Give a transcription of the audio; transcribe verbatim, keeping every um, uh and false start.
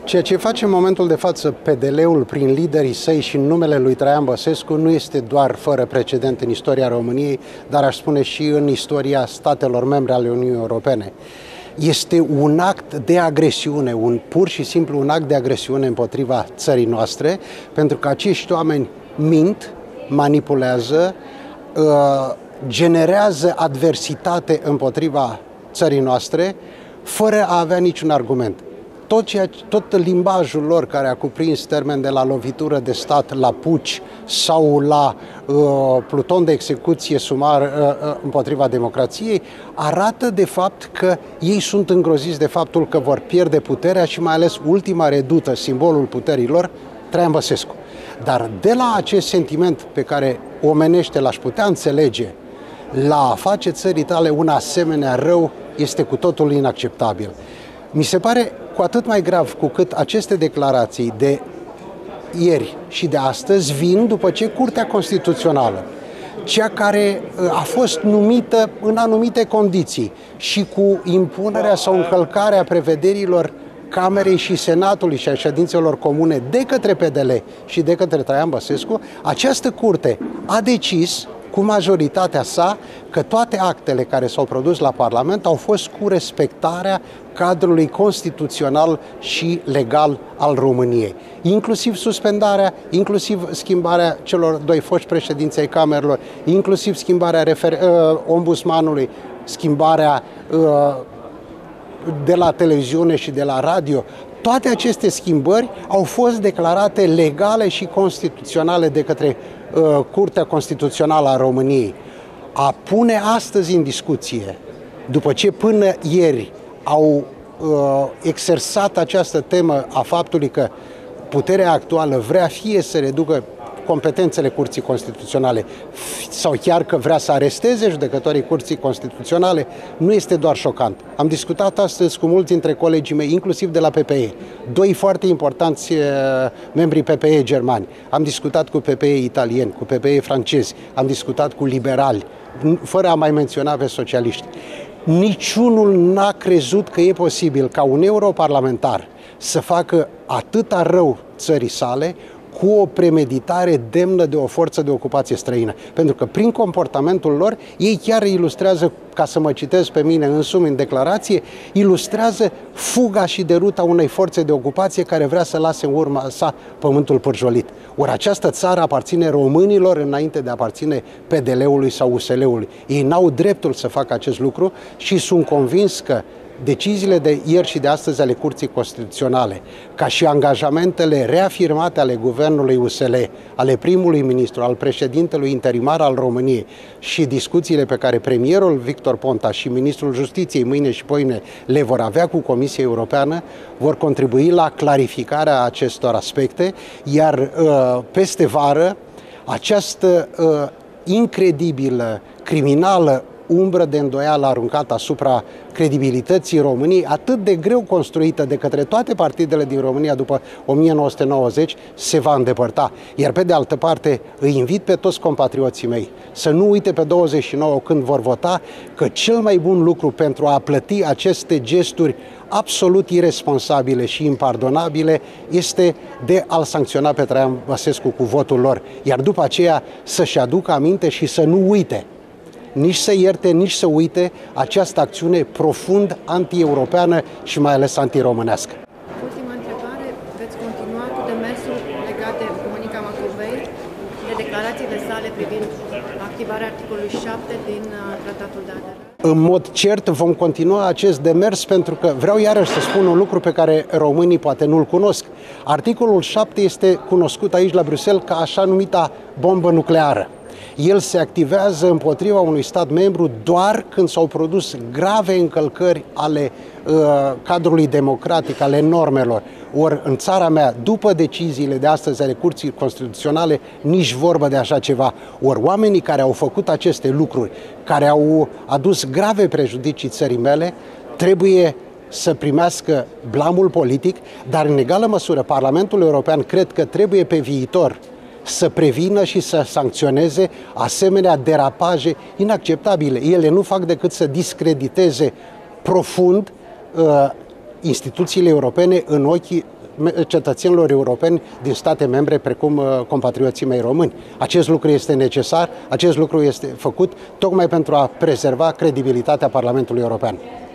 Ceea ce face în momentul de față P D L-ul prin liderii săi și în numele lui Traian Băsescu nu este doar fără precedent în istoria României, dar aș spune și în istoria statelor membre ale Uniunii Europene. Este un act de agresiune, un pur și simplu un act de agresiune împotriva țării noastre, pentru că acești oameni mint, manipulează, generează adversitate împotriva țării noastre, fără a avea niciun argument. Tot, ceea, tot limbajul lor, care a cuprins termen de la lovitură de stat, la puci sau la uh, pluton de execuție sumar uh, uh, împotriva democrației, arată de fapt că ei sunt îngroziți de faptul că vor pierde puterea și mai ales ultima redută, simbolul puterilor, Traian Băsescu. Dar de la acest sentiment pe care omenește l-aș putea înțelege, la a face țării tale un asemenea rău, este cu totul inacceptabil. Mi se pare cu atât mai grav cu cât aceste declarații de ieri și de astăzi vin după ce Curtea Constituțională, cea care a fost numită în anumite condiții și cu impunerea sau încălcarea prevederilor Camerei și Senatului și a ședințelor comune de către P D L și de către Traian Băsescu, această curte a decis cu majoritatea sa că toate actele care s-au produs la Parlament au fost cu respectarea cadrului constituțional și legal al României. Inclusiv suspendarea, inclusiv schimbarea celor doi foști președinți ai camerelor, inclusiv schimbarea refer- uh, ombudsmanului, schimbarea uh, de la televiziune și de la radio. Toate aceste schimbări au fost declarate legale și constituționale de către uh, Curtea Constituțională a României. A pune astăzi în discuție, după ce până ieri au uh, exersat această temă a faptului că puterea actuală vrea fie să reducă competențele Curții Constituționale sau chiar că vrea să aresteze judecătorii Curții Constituționale, nu este doar șocant. Am discutat astăzi cu mulți dintre colegii mei, inclusiv de la P P E, doi foarte importanți uh, membri P P E germani. Am discutat cu P P E italieni, cu P P E francezi, am discutat cu liberali, fără a mai menționa pe socialiști. Niciunul n-a crezut că e posibil ca un europarlamentar să facă atâta rău țării sale cu o premeditare demnă de o forță de ocupație străină. Pentru că prin comportamentul lor, ei chiar ilustrează, ca să mă citesc pe mine însumi în declarație, ilustrează fuga și deruta unei forțe de ocupație care vrea să lase în urma sa pământul pârjolit. Ori această țară aparține românilor înainte de a aparține P D L-ului sau U S L-ului. Ei n-au dreptul să facă acest lucru și sunt convins că deciziile de ieri și de astăzi ale Curții Constituționale, ca și angajamentele reafirmate ale Guvernului U S L, ale primului ministru, al președintelui interimar al României și discuțiile pe care premierul Victor Ponta și ministrul Justiției mâine și poimine le vor avea cu Comisia Europeană, vor contribui la clarificarea acestor aspecte, iar peste vară această incredibilă, criminală umbră de îndoială aruncată asupra credibilității României, atât de greu construită de către toate partidele din România după o mie nouă sute nouăzeci, se va îndepărta. Iar pe de altă parte, îi invit pe toți compatrioții mei să nu uite pe douăzeci și nouă când vor vota că cel mai bun lucru pentru a plăti aceste gesturi absolut irresponsabile și impardonabile este de a-l sancționa pe Traian Băsescu cu votul lor. Iar după aceea să-și aducă aminte și să nu uite, nici să ierte, nici să uite această acțiune profund anti-europeană și mai ales anti-românească. Ultima întrebare, veți continua cu demersul legat de Monica Macovei, de declarațiile sale privind activarea articolului șapte din Tratatul de Aderare? În mod cert vom continua acest demers pentru că vreau iarăși să spun un lucru pe care românii poate nu-l cunosc. Articolul șapte este cunoscut aici la Bruxelles ca așa numita bombă nucleară. El se activează împotriva unui stat membru doar când s-au produs grave încălcări ale uh, cadrului democratic, ale normelor. Ori în țara mea, după deciziile de astăzi ale Curții Constituționale, nici vorbă de așa ceva. Ori oamenii care au făcut aceste lucruri, care au adus grave prejudicii țării mele, trebuie să primească blamul politic, dar în egală măsură Parlamentul European cred că trebuie pe viitor să prevină și să sancționeze asemenea derapaje inacceptabile. Ele nu fac decât să discrediteze profund uh, instituțiile europene în ochii cetățenilor europeni din state membre, precum compatrioții mei români. Acest lucru este necesar, acest lucru este făcut tocmai pentru a prezerva credibilitatea Parlamentului European.